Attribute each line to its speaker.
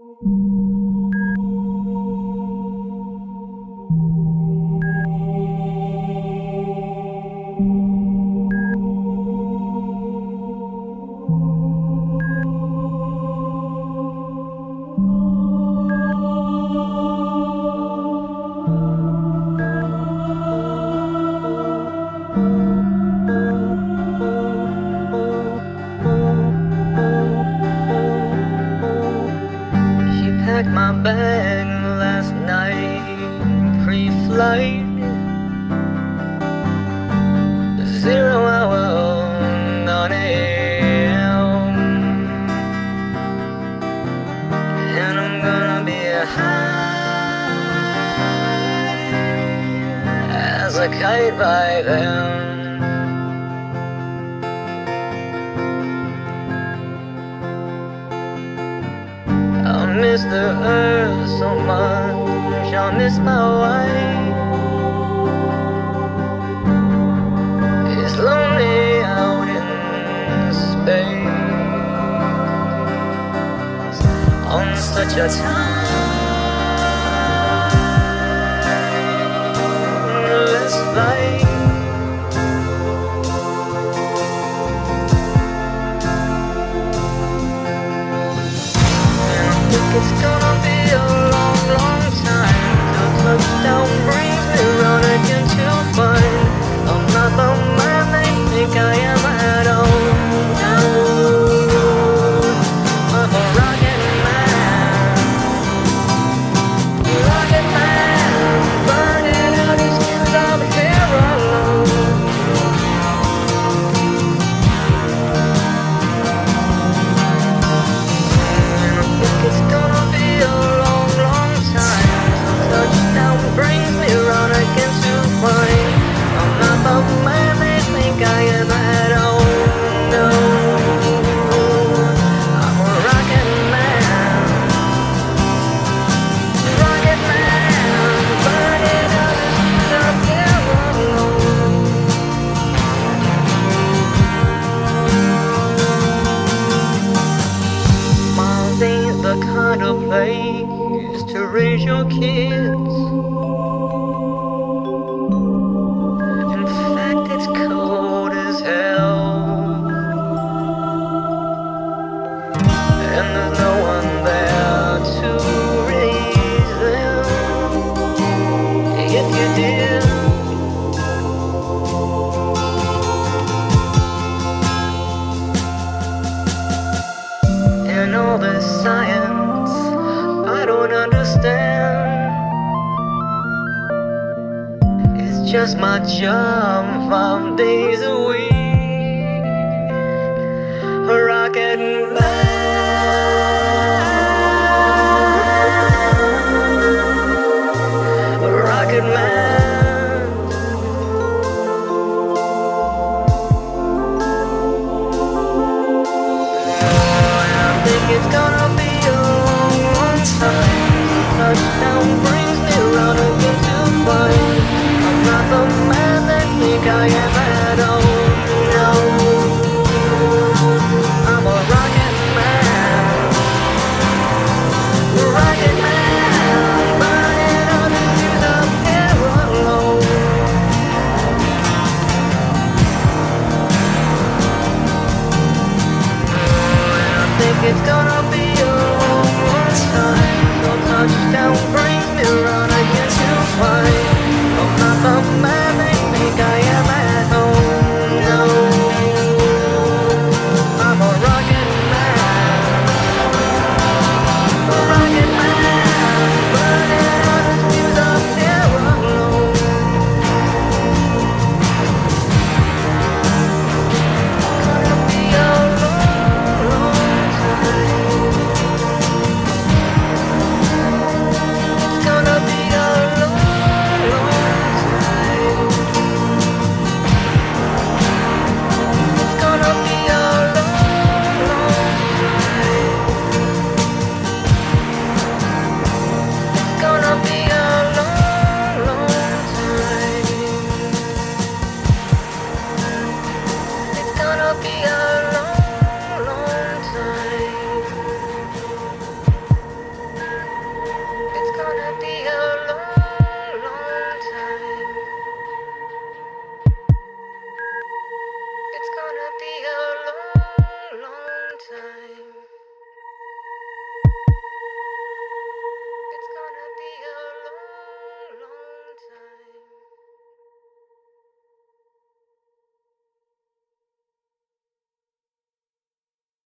Speaker 1: My bag last night, pre-flight, 0 hour, 9 a.m. And I'm gonna be high as a kite by then. I miss the earth so much, I miss my wife. It's lonely out in space on such a timeless flight. It's gonna be a long, long time till touchdown brings me round again to find I'm not the man they think I am at all. No, I'm a rocket man, burning out these fuse, I'm here alone. And I think it's gonna be a long, long time till touchdown brings me round again to find I'm not the man they think I am at all. No, I'm a rocket man, burning out the fuse up here alone. Miles ain't the kind of place to raise your kids. In fact, it's cold as hell, and there's no one there to raise them. If you did, and all this science I don't understand. It's just my job 5 days a week. A rocket man, a rocket man. Oh, and I think it's gonna be a long, long time till touchdown brings